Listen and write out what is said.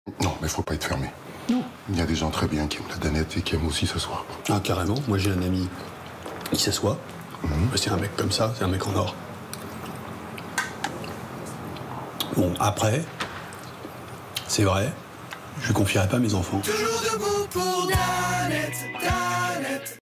Non, mais faut pas être fermé. Non. Il y a des gens très bien qui aiment la danette et qui aiment aussi s'asseoir. Ah, carrément. Moi, j'ai un ami qui s'assoit. C'est un mec comme ça, c'est un mec en or. Bon, après, c'est vrai, je lui confierai pas mes enfants. Toujours debout pour Danette, Danette.